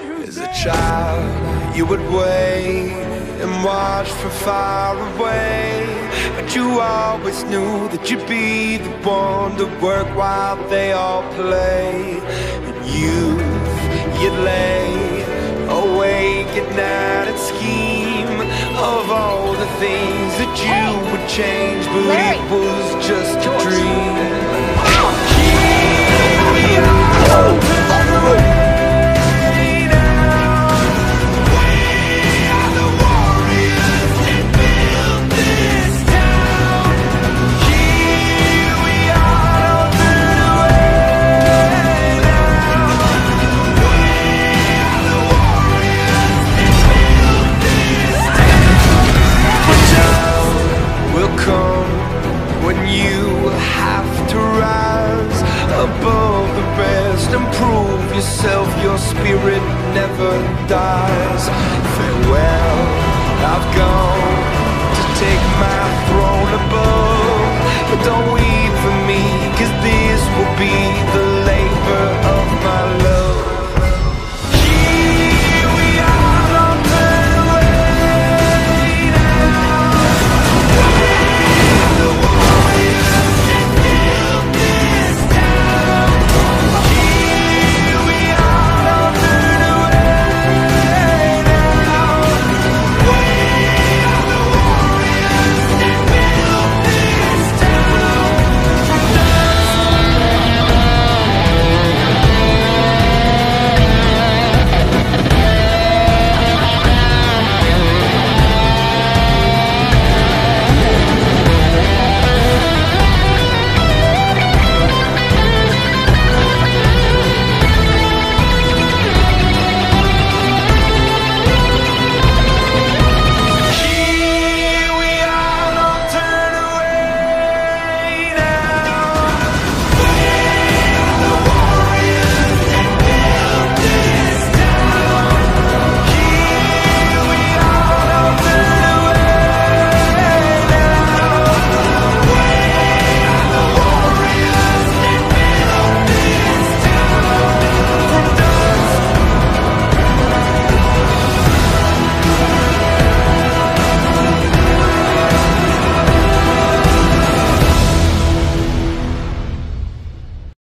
As a child, you would wait and watch from far away, but you always knew that you'd be the one to work while they all play. And you'd lay awake at night and scheme of all the things that you would change, but it was just a dream. When you have to rise above the rest and prove yourself, your spirit never dies. Farewell, I've gone to take my throne above, but don't weep for me, 'cause this will be